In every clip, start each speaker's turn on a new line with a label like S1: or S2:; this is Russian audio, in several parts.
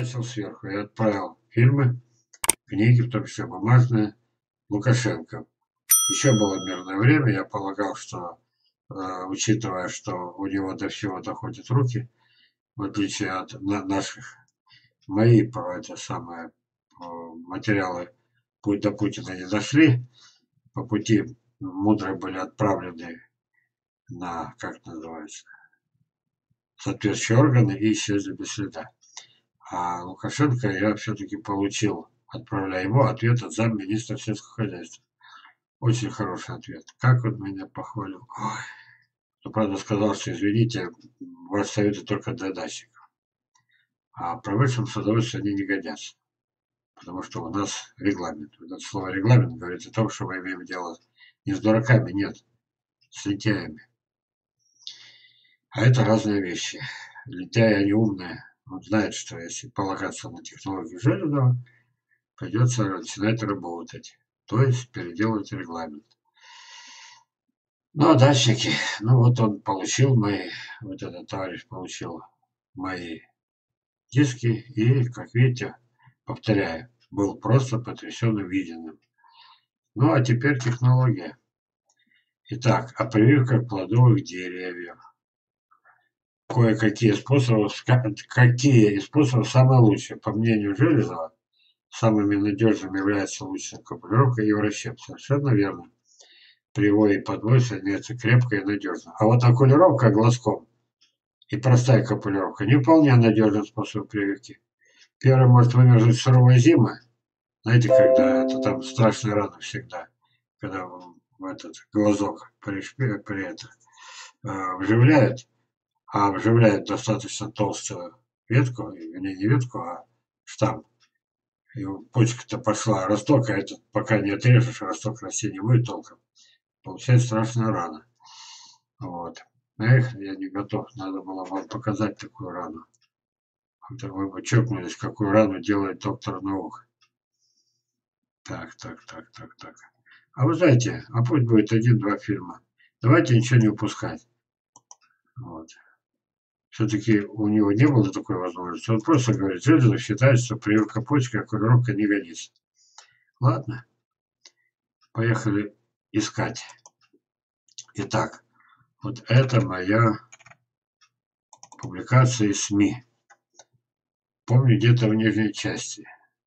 S1: начал сверху. Я отправил фильмы, книги, в том числе бумажные, Лукашенко. Еще было мирное время, я полагал, что, учитывая, что у него до всего доходят руки, в отличие от наших, мои про это самое материалы путь до Путина не дошли, по пути мудро были отправлены на, как называется, соответствующие органы и исчезли без следа. А Лукашенко я все-таки получил, отправляя его, ответ от замминистра сельского хозяйства. Очень хороший ответ. Как он меня похвалил. Ой. Но, правда, сказал, что, извините, ваши советы только для дачников. А промышленным садоводству они не годятся. Потому что у нас регламент. Вот это слово регламент говорит о том, что мы имеем дело не с дураками, нет, с лентяями. А это разные вещи. Лентяи, они умные. Он знает, что если полагаться на технологию Железова, придется начинать работать. То есть переделать регламент. Ну, а дачники, ну вот он получил мои, вот этот товарищ получил мои диски и, как видите, повторяю, был просто потрясен увиденным. Ну, а теперь технология. Итак, о прививках плодовых деревьев. Кое-какие способы, какие из способов самые лучшие. По мнению Железова, самыми надежными являются лучшая копулировка и вращеп. Совершенно верно. Привой и подвой соединяются крепко и надежно. А вот окулировка глазком и простая копулировка не вполне надежный способ прививки. Первый может вымерзнуть суровая зима. Знаете, когда это там страшная рана всегда, когда в этот глазок вживляют, а вживляют достаточно толстую ветку, не ветку, а штамм. И почка-то пошла, росток, а этот пока не отрежешь, росток расти не будет толком. Получается страшная рана. Вот. Эх, я не готов, надо было вам показать такую рану. Вы бы чокнулись, какую рану делает доктор наук. Так. А вы знаете, а пусть будет 1-2 фильма. Давайте ничего не упускать. Вот. Все-таки у него не было такой возможности. Он просто говорит, Железов считает, что прививка почки, окулировка не годится. Ладно. Поехали искать. Итак, вот это моя публикация из СМИ. Помню, где-то в нижней части.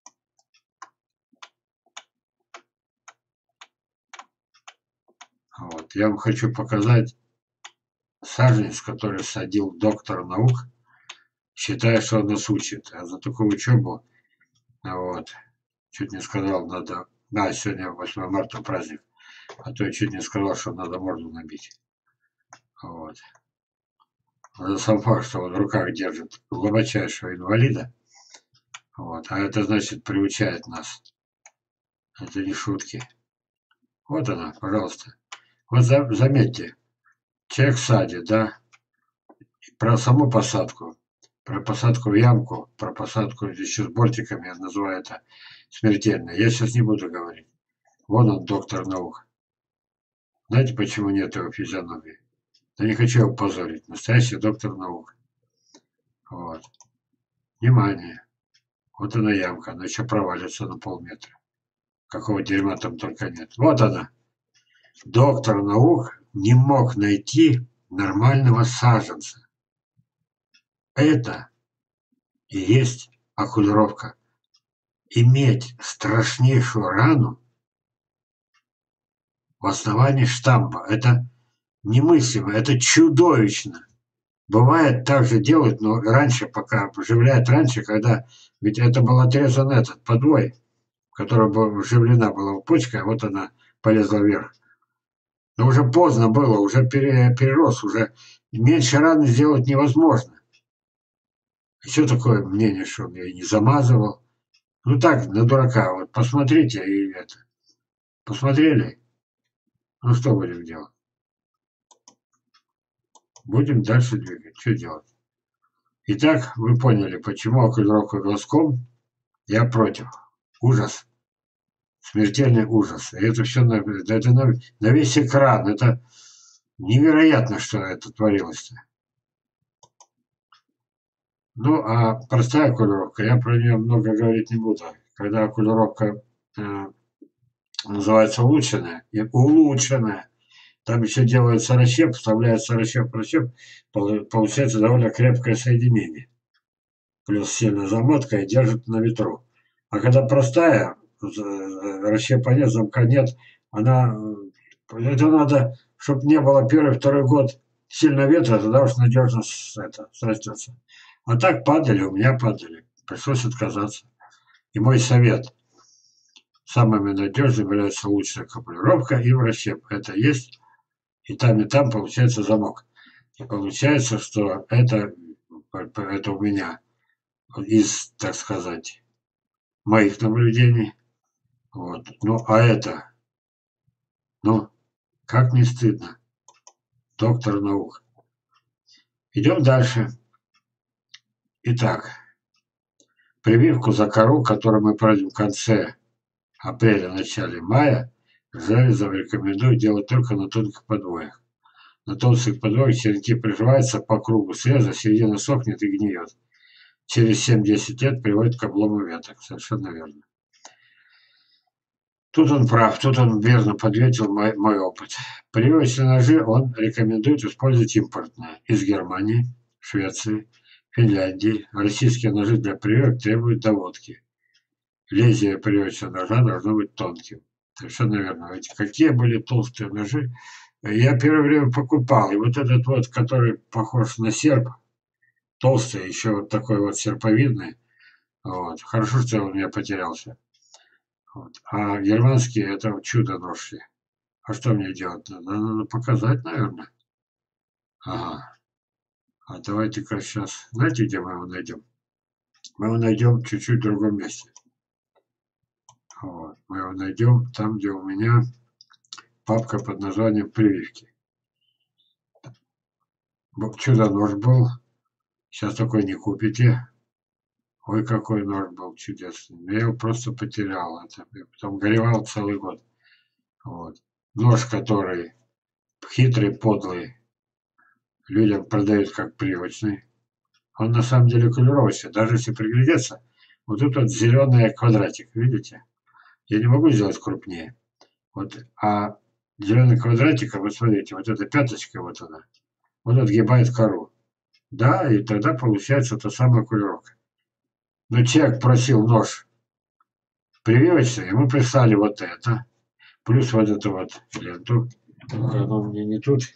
S1: Вот. Я вам хочу показать саженец, который садил доктор наук, считая, что он нас учит. А за такую учебу, вот, чуть не сказал, надо... Да, сегодня 8 марта праздник. А то я чуть не сказал, что надо морду набить. Вот. За сам факт, что он в руках держит глубочайшего инвалида. Вот. А это значит приучает нас. Это не шутки. Вот она, пожалуйста. Вот заметьте, человек садит, да, про саму посадку, про посадку в ямку, про посадку еще с бортиками, я называю это смертельно. Я сейчас не буду говорить. Вон он, доктор наук. Знаете, почему нет его физиономии? Да не хочу его позорить. Настоящий доктор наук. Вот. Внимание. Вот она ямка. Она еще провалится на полметра. Какого дерьма там только нет. Вот она. Доктор наук не мог найти нормального саженца. Это и есть окулировка. Иметь страшнейшую рану в основании штампа. Это немыслимо, это чудовищно. Бывает, так же делают, но раньше, пока вживляют раньше, когда... Ведь это был отрезан этот подвой, в котором вживлена была почка, а вот она полезла вверх. Но уже поздно было, уже перерос, уже меньше раны сделать невозможно. Еще такое мнение, что он ее не замазывал. Ну так, на дурака, вот посмотрите и это. Посмотрели? Ну что будем делать? Будем дальше двигать. Что делать? Итак, вы поняли, почему окулировка глазком я против. Ужас. Смертельный ужас. И это все на весь экран. Это невероятно, что это творилось-то. Ну, а простая окулировка, я про нее много говорить не буду. Когда окулировка называется улучшенная, там еще делается расщеп, вставляется расщеп, получается довольно крепкое соединение. Плюс сильная замотка и держит на ветру. А когда простая, расщепа нет, замка нет, она, это надо, чтобы не было первый, второй год сильно ветра, тогда уж надежно срастется. А так падали, у меня падали. Пришлось отказаться. И мой совет: самыми надежными является лучшая капулировка и расщеп. Это есть и там получается замок. И получается, что это у меня из, так сказать, моих наблюдений. Вот. Ну, а это, ну, как не стыдно. Доктор наук. Идем дальше. Итак, прививку за кору, которую мы пройдем в конце апреля, начале мая, железом рекомендую делать только на тонких подвоях. На толстых подвоях черенки приживаются по кругу среза, середина сохнет и гниет. Через 7-10 лет приводит к облому веток. Совершенно верно. Тут он прав, тут он верно подметил мой опыт. Прививочные ножи он рекомендует использовать импортные из Германии, Швеции, Финляндии. Российские ножи для прививок требуют доводки. Лезвие прививочного ножа должно быть тонким. Совершенно верно. Ведь какие были толстые ножи, я первое время покупал. И вот этот вот, который похож на серп, толстый, еще вот такой вот серповидный. Вот. Хорошо, что он у меня потерялся. Вот. А германские это чудо-нож. А что мне делать надо? Надо показать, наверное. Ага. А давайте-ка сейчас. Знаете, где мы его найдем? Мы его найдем чуть-чуть в другом месте. Вот. Мы его найдем там, где у меня папка под названием «Прививки». Чудо-нож был. Сейчас такой не купите. Ой, какой нож был чудесный. Я его просто потерял. Я потом горевал целый год. Вот. Нож, который хитрый, подлый, людям продают как привычный. Он на самом деле колеровочный. Даже если приглядеться, вот тут вот зеленый квадратик, видите? Я не могу сделать крупнее. Вот, а зеленый квадратик, вот смотрите, вот эта пяточка вот она, вот отгибает кору. Да, и тогда получается та самая кулировка. Но человек просил нож прививочный, ему прислали вот это, плюс вот эту вот ленту. Только оно мне не тут.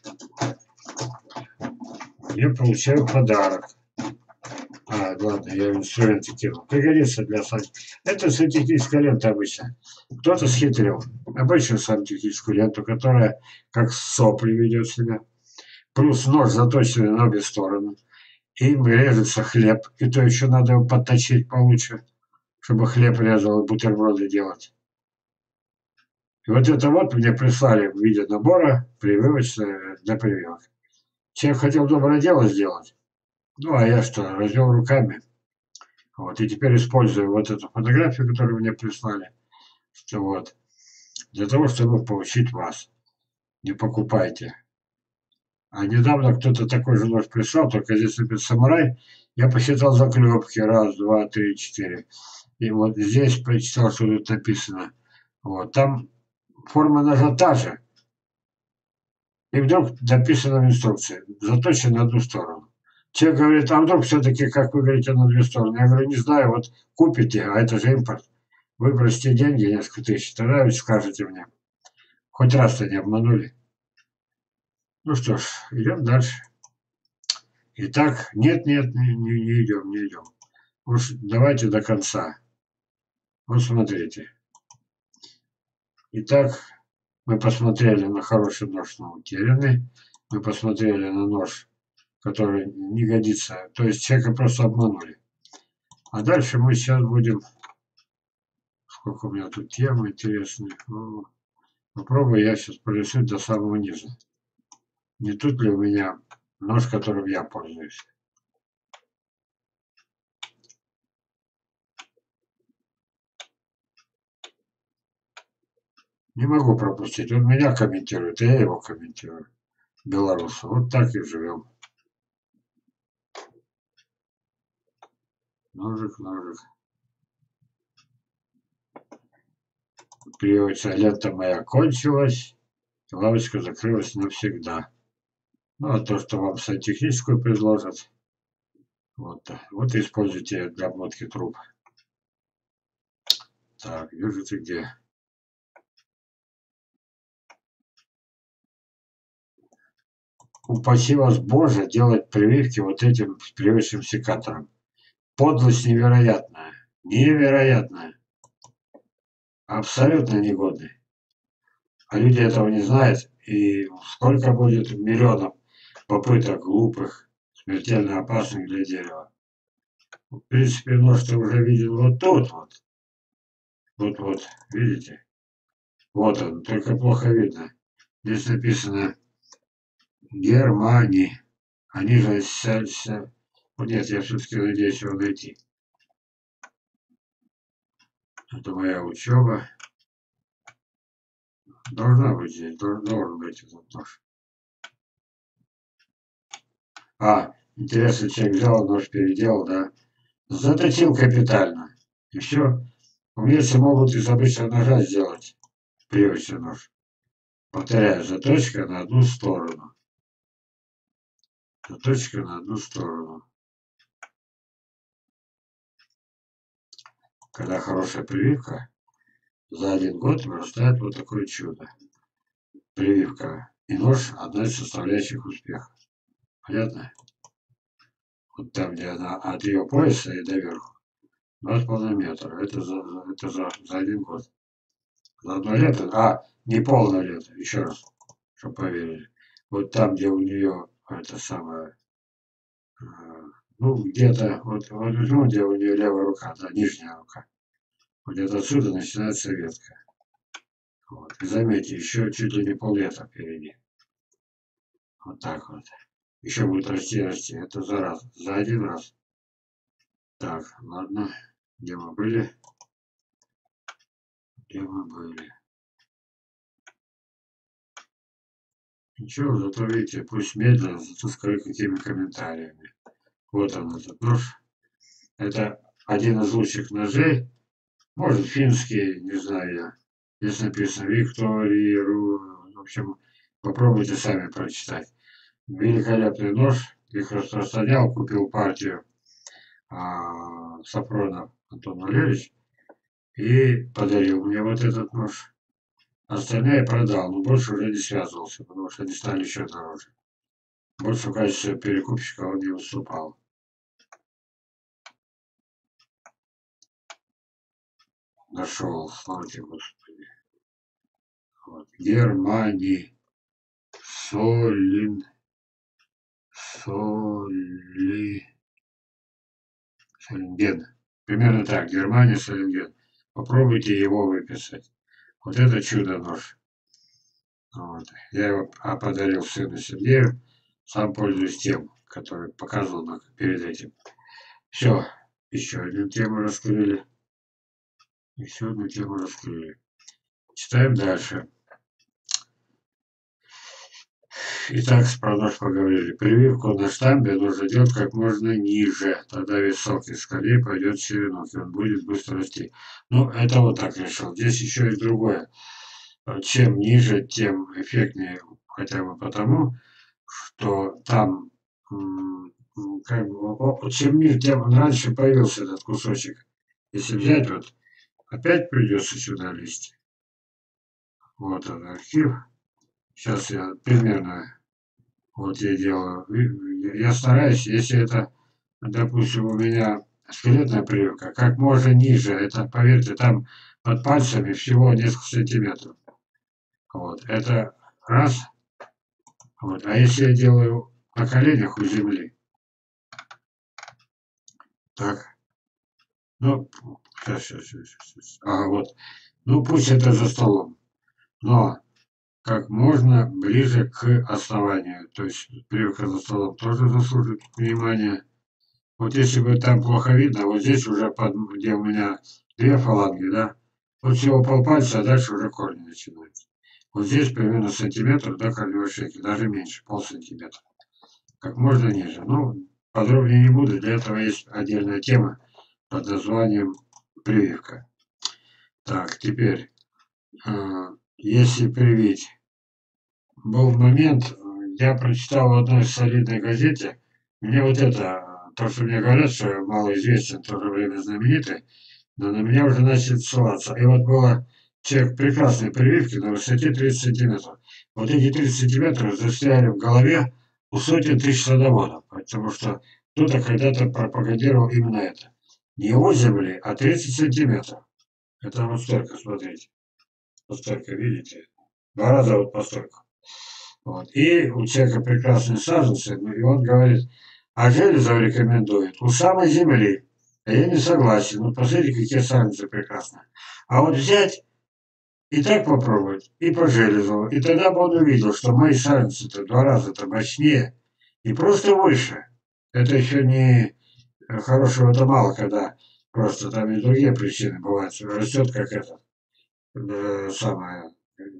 S1: Я получаю подарок. Ладно, я инструменты кинул. Пригодится для садки. Это сантехническая лента обычно. Кто-то схитрил. Обычную сантехническую ленту, которая как сопли ведет себя. Плюс нож заточенный на обе стороны. Им режется хлеб. И то еще надо его подточить получше, чтобы хлеб резал и бутерброды делать. И вот это вот мне прислали в виде набора прививочное для прививок. Человек хотел доброе дело сделать. Ну, а я что, развел руками. Вот, и теперь использую вот эту фотографию, которую мне прислали, что вот, для того, чтобы получить вас. Не покупайте. А недавно кто-то такой же нож прислал, только здесь написано «Самурай». Я посчитал заклепки. Раз, два, три, четыре. И вот здесь прочитал, что тут написано. Вот, там форма ножа та же. И вдруг написано в инструкции, заточен на одну сторону. Человек говорит, а вдруг все-таки, как вы говорите, на две стороны? Я говорю, не знаю, вот купите, а это же импорт. Выбросьте деньги, несколько тысяч, тогда ведь скажете мне. Хоть раз-то не обманули. Ну что ж, идем дальше. Итак, нет, не идем, не идем. Уж давайте до конца. Вот смотрите. Итак, мы посмотрели на хороший нож, но утерянный. Мы посмотрели на нож, который не годится. То есть человека просто обманули. А дальше мы сейчас будем... Сколько у меня тут тем интересных. Ну, попробую я сейчас пролистать до самого низа. Не тут ли у меня нож, которым я пользуюсь? Не могу пропустить. Он меня комментирует, а я его комментирую. Белорусы. Вот так и живем. Ножик, ножик. Приводится, лента моя кончилась, лавочка закрылась навсегда. Ну, а то, что вам сантехническую предложат, вот используйте для обмотки труб. Так, вижу ты где. Упаси вас Боже делать прививки вот этим привычным секатором. Подлость невероятная. Невероятная. Абсолютно негодный. А люди этого не знают. И сколько будет миллионов попыток глупых, смертельно опасных для дерева. В принципе, нож ты уже видел вот тут вот. Вот, видите? Вот он, только плохо видно. Здесь написано Германии. Они же вот нет, я все-таки надеюсь его найти. Это моя учеба. Должна быть здесь, должен быть этот нож. Интересно, человек взял нож, переделал, да? Заточил капитально. И все. Умельцы могут из обычного ножа сделать привычный нож. Повторяю, заточка на одну сторону. Заточка на одну сторону. Когда хорошая прививка, за 1 год вырастает вот такое чудо. Прививка и нож – одна из составляющих успеха. Понятно? Вот там, где она от ее пояса и доверху, 2,5 метра. Это за 1 год. За 1 лето, не полное лето, еще раз, чтобы поверили. Вот там, где у нее это самое, ну, где-то, ну, где у нее левая рука, да, нижняя рука. Вот где-то отсюда начинается ветка. Вот. И заметьте, еще чуть ли не пол-лета впереди. Вот так вот. Еще будет расти, расти. Это за 1 раз. Так, ладно. Где мы были? Где мы были? Ничего, зато видите, пусть медленно, зато с кое-какими комментариями. Вот он, этот нож. Это один из лучших ножей. Может, финский, не знаю я. Здесь написано Виктории. В общем, попробуйте сами прочитать. Великолепный нож. Их распространял, купил партию Сафронов Антон Валерьевич и подарил мне вот этот нож. Остальные продал, но больше уже не связывался, потому что они стали еще дороже. Больше в качестве перекупщика он не выступал. Нашел, слава тебе, Господи. Вот. Германии. Солинген. Примерно так. Германия, Солинген. Попробуйте его выписать. Вот это чудо-нож. Вот. Я его подарил сыну Сергею. Сам пользуюсь тем, который показывал перед этим. Все. Еще одну тему раскрыли. Еще одну тему раскрыли. Читаем дальше. Итак, про нож поговорили. Прививку на штамбе нужно делать как можно ниже. Тогда весь сок из корней пойдет в черенок, и он будет быстро расти. Ну, это вот так решил. Здесь еще и другое. Чем ниже, тем эффектнее. Хотя бы потому, что там, чем ниже, тем раньше появился этот кусочек. Если взять, вот, опять придется сюда лезть. Вот он, архив. Сейчас я примерно, вот я делаю. Я стараюсь, если это, допустим, у меня скелетная прививка, как можно ниже. Это, поверьте, там под пальцами всего несколько сантиметров. Вот, это раз. Вот, а если я делаю на коленях у земли, так, ну, сейчас. Ага, вот. Ну, пусть это за столом, но как можно ближе к основанию. То есть прививка за столом тоже заслужит внимания. Вот если бы там плохо видно, вот здесь уже, где у меня 2 фаланги, да, вот всего полпальца, а дальше уже корни начинаются. Вот здесь примерно сантиметр до корневой шейки, даже меньше, полсантиметра. Как можно ниже. Ну, подробнее не буду, для этого есть отдельная тема. под названием прививка. Так, теперь, если привить. Был момент, я прочитал в одной солидной газете, мне вот это, то, что мне говорят, что я малоизвестен, в то же время знаменитый, но на меня уже начали ссылаться. И вот было человек прекрасной прививки на высоте 30 сантиметров. Вот эти 30 сантиметров застряли в голове у сотен тысяч садоводов, потому что кто-то когда-то пропагандировал именно это. Не у земли, а 30 сантиметров. Это вот столько, смотрите. Вот столько, видите? Два раза вот по столько. Вот. И у человека прекрасные саженцы, и он говорит, а Железов рекомендует у самой земли. А я не согласен. Вот посмотрите, какие саженцы прекрасные. А вот взять и так попробовать, и по Железову. И тогда бы он увидел, что мои саженцы-то в два раза-то мощнее и просто выше. Это еще не хорошего-то мало, когда просто там и другие причины бывают. Растет как это самое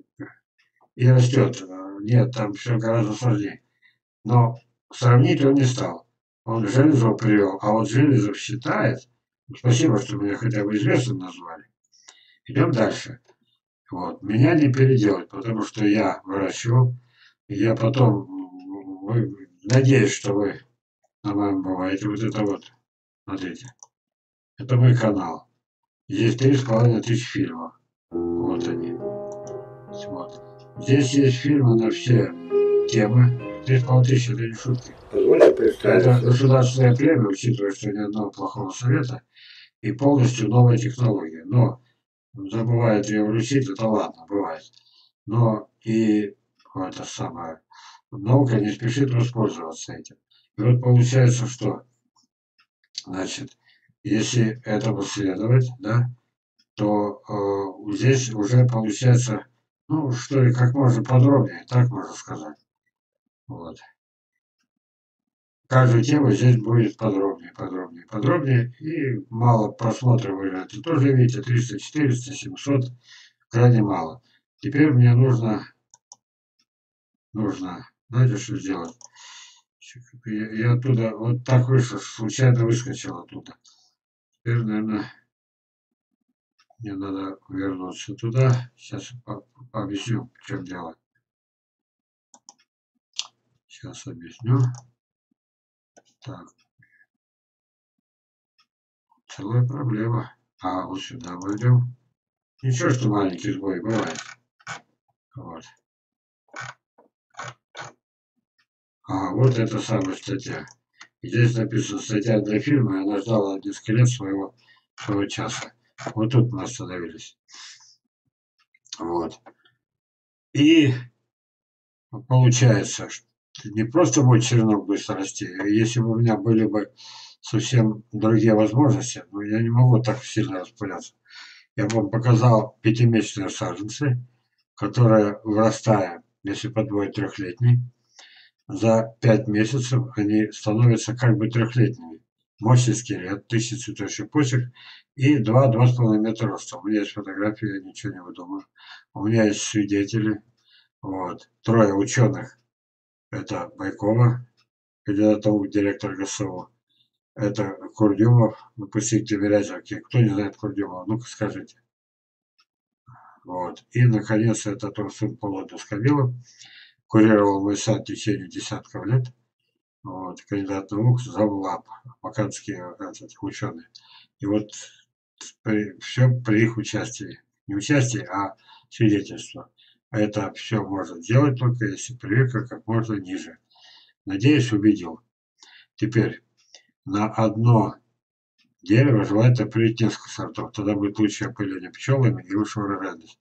S1: и растет. Нет, там все гораздо сложнее. Но сравнить он не стал. Он Железов привел, а вот Железов считает, спасибо, что меня хотя бы известным назвали. Идем дальше. Вот. Меня не переделать, потому что я выращивал, и я потом, надеюсь, что вы на моем бываете. Вот это вот, смотрите, это мой канал. Здесь 3500 фильмов. Вот они. Вот. Здесь есть фильмы на все темы. 3500 это не шутки.
S2: Позвольте представить.
S1: Это государственная премия, учитывая, что ни одного плохого совета и полностью новая технология. Но забывает ее вручить, это ладно, бывает. Но и это самое, наука не спешит воспользоваться этим. И вот получается, что, значит, если этому следовать, да, то здесь уже получается, ну, что ли, как можно подробнее, так можно сказать. Вот. Каждую тему здесь будет подробнее, подробнее, подробнее. И мало просмотров вы это тоже видите, 300, 400, 700, крайне мало. Теперь мне нужно, знаете, что сделать? Я оттуда, вот так вышел, случайно выскочил оттуда. Теперь, наверное, мне надо вернуться туда. Сейчас объясню, в чем дело. Сейчас объясню. Так, целая проблема. А вот сюда войдем. Ничего, что маленький сбой бывает. Вот. А вот эта самая статья. Здесь написано статья для фильма, и она ждала несколько лет своего часа. Вот тут мы остановились. Вот. И получается, что не просто будет черенок быстро расти, если бы у меня были бы совсем другие возможности, но я не могу так сильно распыляться. Я бы вам показал пятимесячные саженцы, которые, вырастая, если подводить трехлетний, за 5 месяцев они становятся как бы трехлетними. Мощный скелет, 1000 цветущих почек и 2-2,5 метра роста. У меня есть фотографии, я ничего не выдумаю. У меня есть свидетели. Вот. Трое ученых. Это Байкова, кандидат директор ГСУ. Это Курдюмов, выпускник Тимирязевки. Кто не знает Курдюмова, ну-ка скажите. Вот. И, наконец, это Турсун Полода Скобилов. Курировал мой сад в течение десятков лет. Вот, кандидат наук, завлаб, вакантские ученые. И вот все при их участии. Не участии, а свидетельство. Это все можно делать только если прививка как можно ниже. Надеюсь, убедил. Теперь на одно дерево желательно привить несколько сортов. Тогда будет лучшее опыление пчелами и выше урожайность.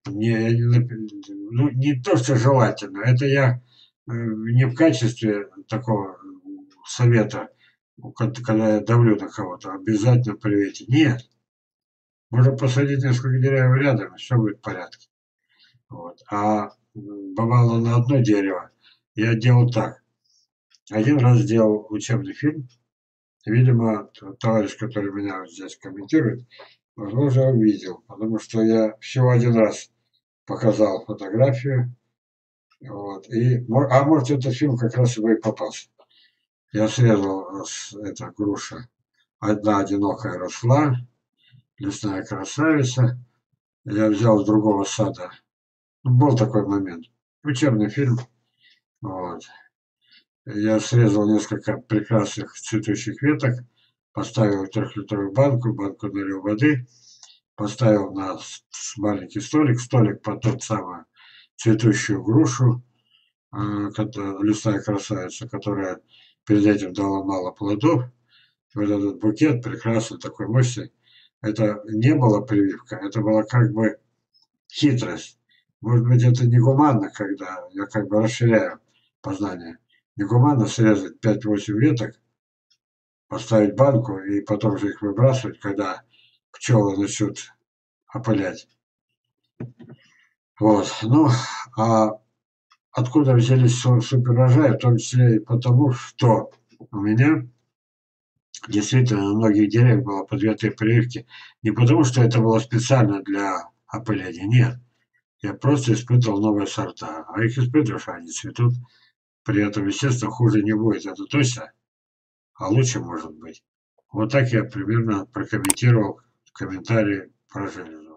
S1: Ну, не то, что желательно. Это я не в качестве такого совета, когда я давлю на кого-то, обязательно привейте. Нет. Можно посадить несколько деревьев рядом, и все будет в порядке. Вот. А бывало на одно дерево я делал так. Один раз сделал учебный фильм. Видимо, товарищ, который меня здесь комментирует, возможно, увидел, потому что я всего один раз показал фотографию. Вот, а может, этот фильм как раз и попался. Я срезал это груша одна одинокая росла, лесная красавица. Я взял с другого сада. Ну, был такой момент. Учебный фильм. Вот. Я срезал несколько прекрасных цветущих веток, поставил в трехлитровую банку налил воды, поставил на маленький столик под тот самую цветущую грушу, лесная красавица, которая перед этим дала мало плодов. Вот этот букет прекрасный, такой мощный. Это не была прививка, это была как бы хитрость. Может быть, это негуманно, когда я как бы расширяю познание. Негуманно срезать 5-8 веток, поставить банку и потом же их выбрасывать, когда пчелы начнут опылять. Вот. Ну, а откуда взялись суперурожаи, в том числе и потому, что у меня действительно на многих деревьях было по 2-3 прививки. Не потому, что это было специально для опыления, нет. Я просто испытывал новые сорта. А их испытываешь, они цветут. При этом, естественно, хуже не будет, это точно, а лучше может быть. Вот так я примерно прокомментировал комментарии про железо.